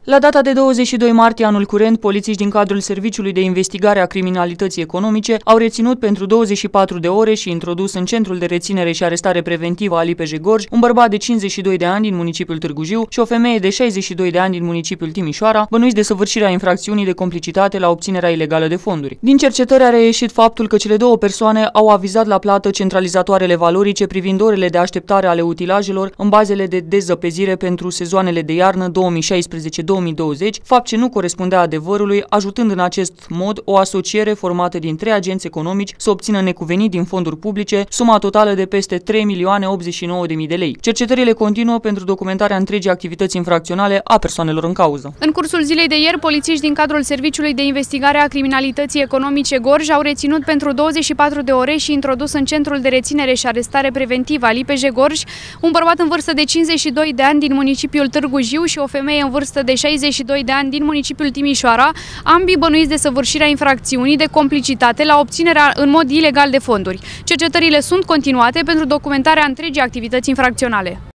La data de 22 martie anul curent, polițiști din cadrul Serviciului de Investigare a Criminalității Economice au reținut pentru 24 de ore și introdus în centrul de reținere și arestare preventivă al Lipej-Gorj un bărbat de 52 de ani din municipiul Târgu Jiu și o femeie de 62 de ani din municipiul Timișoara, bănuiți de săvârșirea infracțiunii de complicitate la obținerea ilegală de fonduri. Din cercetări a reieșit faptul că cele două persoane au avizat la plată centralizatoarele valorice privind orele de așteptare ale utilajelor în bazele de dezăpezire pentru sezoanele de iarnă 2016-2020, fapt ce nu corespundea adevărului, ajutând în acest mod o asociere formată din 3 agenți economici să obțină necuvenit din fonduri publice suma totală de peste 3.089.000 de lei. Cercetările continuă pentru documentarea întregii activități infracționale a persoanelor în cauză. În cursul zilei de ieri, polițiști din cadrul Serviciului de Investigare a Criminalității Economice Gorj au reținut pentru 24 de ore și introdus în centrul de reținere și arestare preventivă a Lipej-Gorj un bărbat în vârstă de 52 de ani din municipiul Târgu Jiu și o femeie în vârstă de 62 de ani din municipiul Timișoara, ambii bănuiți de săvârșirea infracțiunii de complicitate la obținerea în mod ilegal de fonduri. Cercetările sunt continuate pentru documentarea întregii activități infracționale.